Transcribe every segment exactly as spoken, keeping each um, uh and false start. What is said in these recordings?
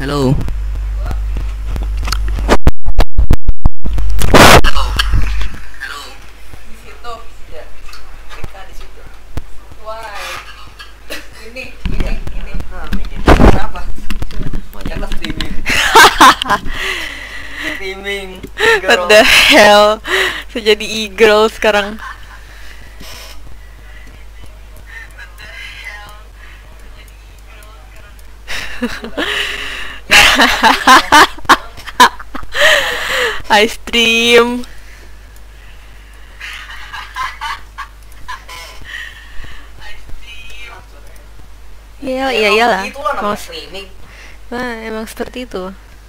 Halo. Di situ ya, mereka di situ. Why? Ini, ini, ini. Nah, ini Kenapa? jangan streaming. Streaming. What the hell? Saya jadi e-girl sekarang. I stream. Iya, iya, iyalah. Itulah namanya Mas, streaming. nah, emang seperti itu.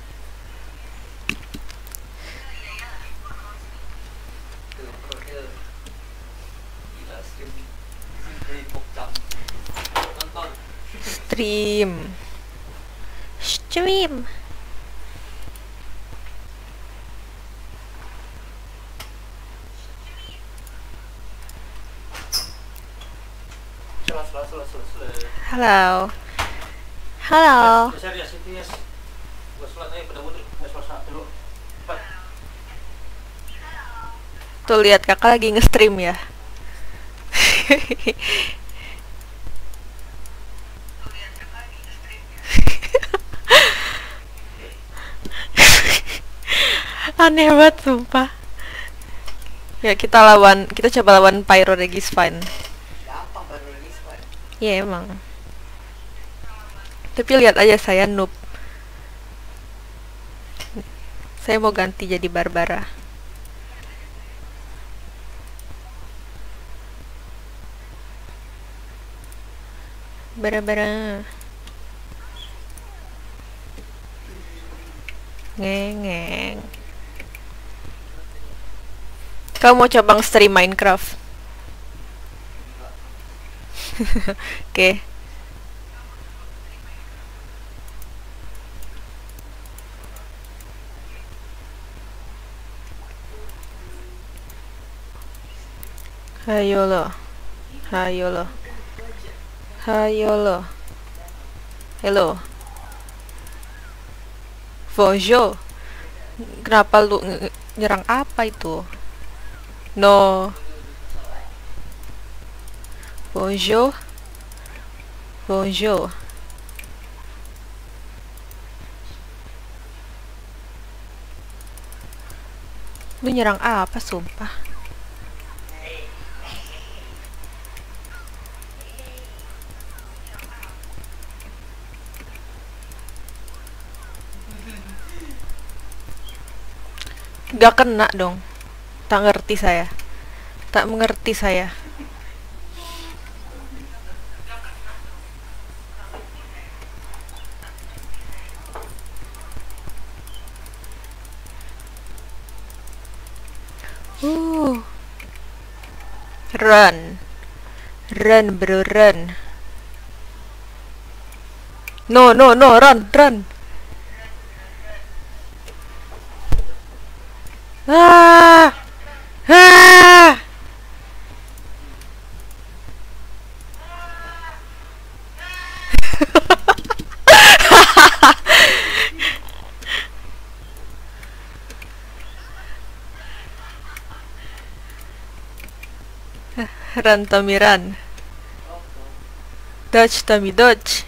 Gila, streaming. Streaming pokcam. Nonton. Stream. Stream. Sela, sela, sela, sela, sela. Halo. Halo. Yes, yes, yes, yes. Gua sholat aja pada wudhu. Gua sholat dulu. Cepat. Tuh lihat kakak lagi nge-stream ya. Aneh banget sumpah. Ya kita lawan, kita coba lawan Pyro Regis Fine. Gampang baru rilis, Pak. Ya emang. Tapi lihat aja saya noob. Saya mau ganti jadi Barbara. Bara-bara. Ngeng. Kamu mau coba stream Minecraft? Oke. Hayo lo. Hayo lo. Hayo lo. Hello. Bonjour. Kenapa lu nge- nyerang apa itu? No. Bonjour. Bonjour. Lu nyerang apa sumpah? Gak kena dong. Tak ngerti saya. Tak mengerti saya. Uh. Run. Run bro, run. No, no, no, run, run. Ah! Ah! Run Tommy run. Dodge Tommy dodge.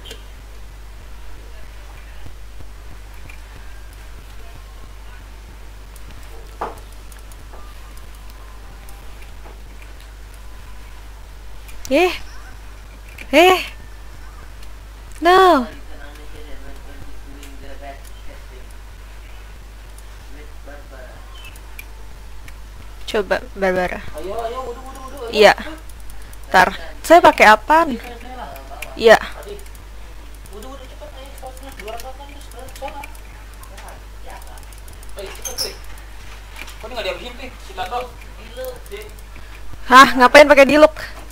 Eh. Eh. No. Coba Barbara. Ayo, ayo, wudhu, wudhu, wudhu. Iya. Ntar. Saya pakai apaan? Iya. Tadi. Wudhu, wudhu, cepat. Ayo, sholat. Dua rakaat lagi, terus berangkat sholat. Ayo, cepat, Pi. Kok ini nggak dihabisin, Pi? Sikat dong. Gila, Pi. Hah, ngapain pakai diluk?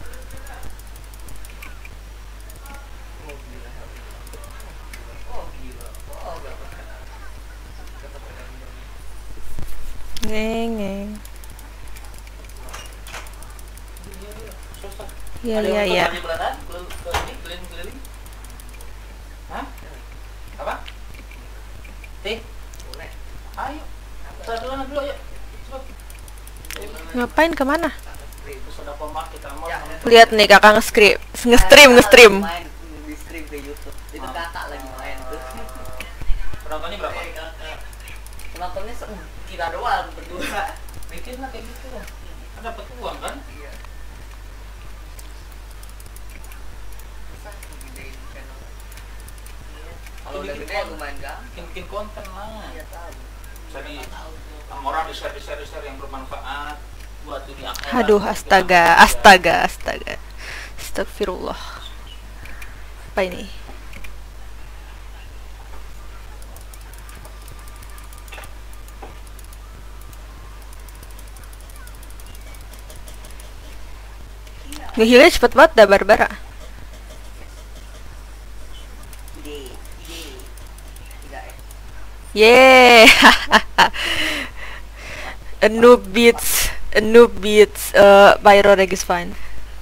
Ngeng ngeng. Iya Ada iya yang iya. bertanya belakang? Ke- ke ini, keliling-keliling? Hah? Apa? Kita dulu dulu ya. Cepet. Ngapain kemana? Terus ada pompa kita mau. Ya. Lihat nih kakak nge-stream, nge-stream, nge-stream. Main di stream ke YouTube. Itu kakak lagi main tuh. Penontonnya berapa? Penontonnya se- kita doang berdua. Bikin lah kayak gitu lah. Kan dapat uang kan? Iya. Susah ngegedein channel. Iya. Kalau udah Bikin gede konten. lumayan gampang. Bikin bikin konten lah. Iya tahu. Cari sama orang di share di share di share yang bermanfaat buat dunia akhirat. Aduh, astaga, astaga, astaga. Astagfirullah. Apa ini? Ngehilnya cepet banget dah Barbara. Ide, ide. Tidak ya. Yeay. A noob beats, a noob beats, uh, Pyro Regis fine.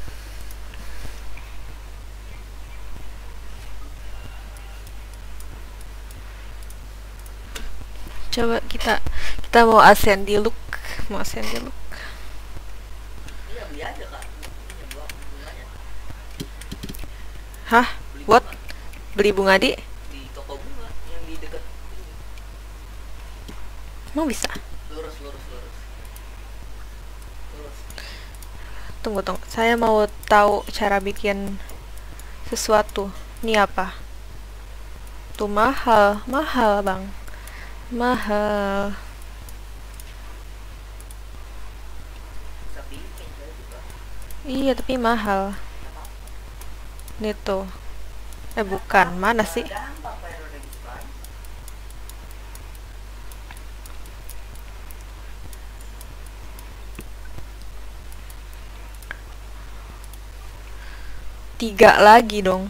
Coba kita kita mau ascend di look, mau ascend di look. Iya beli aja kak. Ini buat bunganya Hah? Beli What? bunga Beli bunga di? di toko bunga yang di dekat. Mau bisa? Lurus lurus lurus. Lurus. Tunggu tunggu. Saya mau tahu cara bikin sesuatu. Ini apa? Tuh mahal, mahal bang, mahal. Bisa bikin saya juga. Iya tapi mahal. Ini tuh. Eh bukan, mana sih? Gampang Pyro Regis Prime. Tiga lagi dong.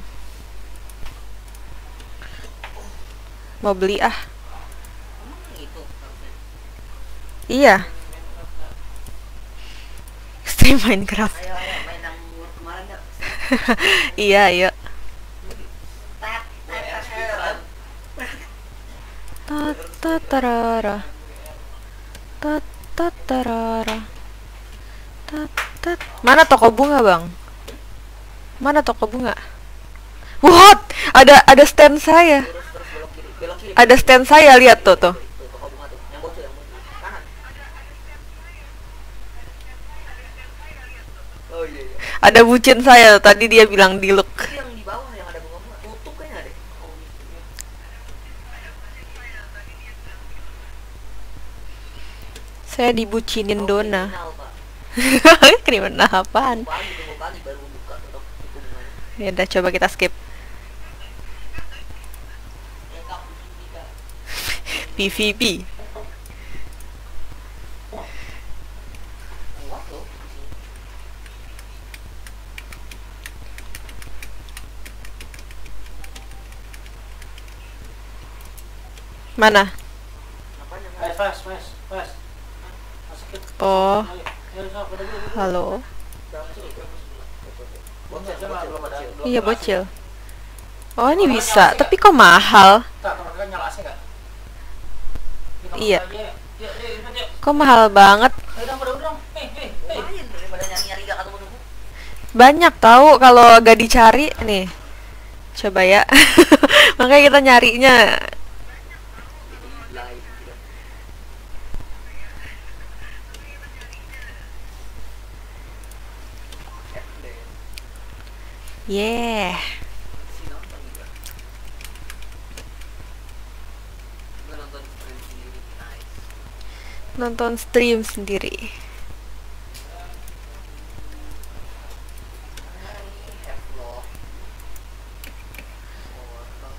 Mau beli ah? Hmm, itu harusnya. Iya. Stream Minecraft. Ayo ayo main yang buat kemarin yuk. Iya, iya. Tat tat tat. Tatatarara. Tatatarara. Tatat. Mana toko bunga, Bang? Mana toko bunga? What? Ada ada stand saya. Terus terus belok kiri, belok kiri. Ada stand saya, lihat tuh tuh. Tuh, toko bunga tuh. Yang bocil, yang bocil. Kanan. Oh iya iya. Ada bucin saya tadi dia bilang di look. Itu yang di bawah yang ada bunga-bunga. Tutup kayaknya deh. Saya dibucinin Oh, Dona. kriminal, Pak. Kriminal apaan? Tunggu pagi, tunggu pagi baru buka tutup tutup bunganya. Ya udah coba kita skip. Ya kamu tidak. P V P. Kuat loh. Mana? Apanya? Eh, fast, fast, fast. Masukin. Oh, Ayo, ayo, sok, pada dulu, dulu. halo. Bocil, Jangan, bocil, belum ada- bocil. belum Iya ada A C. bocil. Oh ini bisa, tapi kok mahal? Tak, teman kakak nyala A C nggak? Ini kamar Iya. aja. Yuk, yuk, yuk, yuk. Kok mahal banget? Ayo dong, pada dong. Eh, eh, eh. Lumayan daripada nyari-nyari gak ketemu nemu. Banyak tahu kalau gak dicari nih. Coba ya. Makanya kita nyarinya. Live gitu. F deh. Yeah. Si nonton juga. Gue nonton stream sendiri. Nice. Nonton stream sendiri. F vlog. Orang.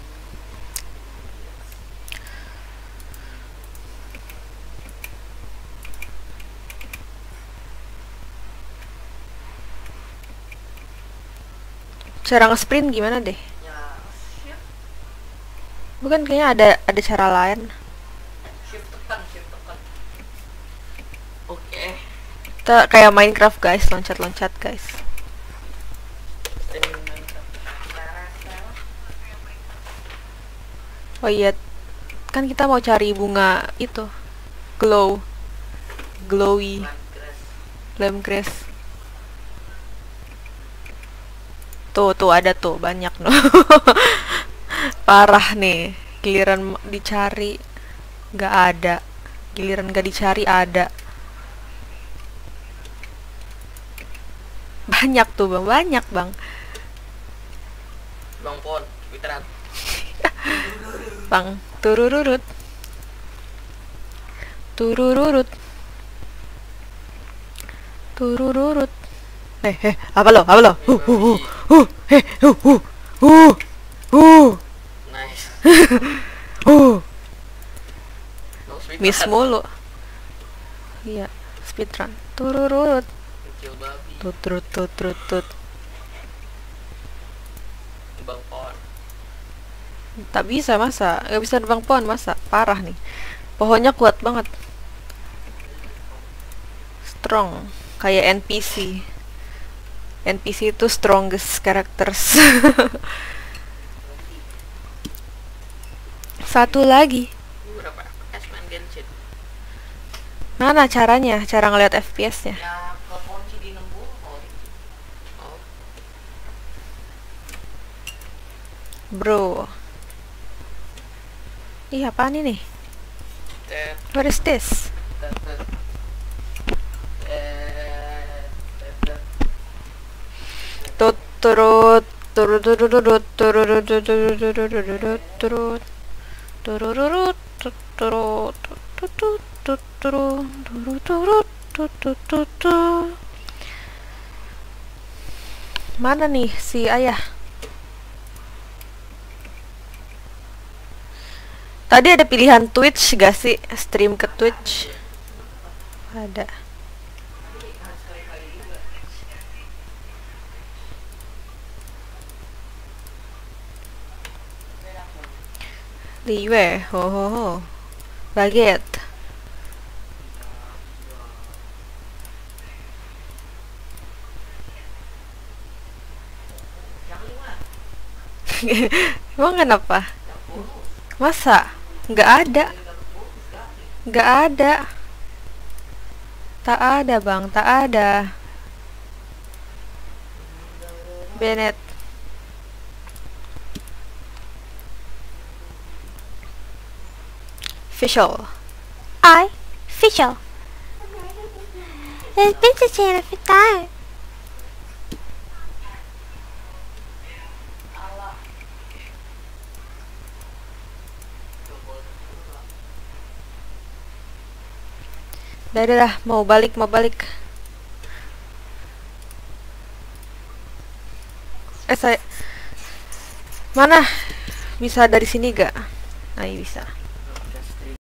Cara nge-sprint gimana deh? Ya shift Bukan kayaknya ada ada cara lain. shift tekan shift tekan. Oke. Kita kayak Minecraft guys, loncat-loncat guys. Streaming Minecraft. Cara cara. Oh iya, kan kita mau cari bunga itu, glow, glowy, Langkres. lemon. Tuh, tuh ada tuh banyak no. Parah nih, giliran m- dicari nggak ada, giliran nggak dicari ada. Banyak tuh bang, banyak bang. Bang Pon, Twitteran. Bang, turururut, turururut, turururut. Eh, eh, apa lo, apa lo? Huh, huh, huh, huh, eh, huh, huh, huh, huh, Nice. huh. No sweet Miss banget. mulu. Iya, speedrun. Turururut, Kecil babi. tut, tut, tut, tut, tut. Bang Pon. Tak bisa masa, nggak bisa nebang pohon masa, parah nih. Pohonnya kuat banget, strong, kayak N P C. N P C itu strongest characters. Satu lagi, Ini berapa F P S main Genshin? mana caranya? Cara ngeliat F P S-nya? Ya ke kunci di enam puluh. Oh. Oh. Bro. Ih, apaan ini? Tet, What is this? tet, tet. Eh, tet, tet. Tut turut turut turut turut turut turut turut turut turut tut turut tut tut tut turut turut turut tut tut tut tut. Mana nih si ayah? Tadi ada pilihan Twitch gak sih? Stream ke Twitch? Ada. Liwe, ho ho ho. Baguette. Emang kenapa? Masa? Nggak ada. Nggak ada. Tak ada bang, tak ada. Bennett. Official. I, official. There's been to see it every time. Udah, udah, dah, mau balik, mau balik. Eh, saya... Mana? Bisa dari sini gak? Nah, ini bisa.